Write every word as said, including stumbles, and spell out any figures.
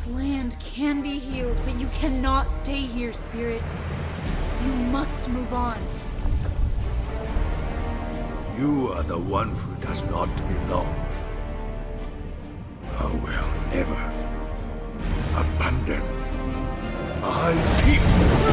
This land can be healed, but you cannot stay here, Spirit. You must move on. You are the one who does not belong. I will never abandon my people.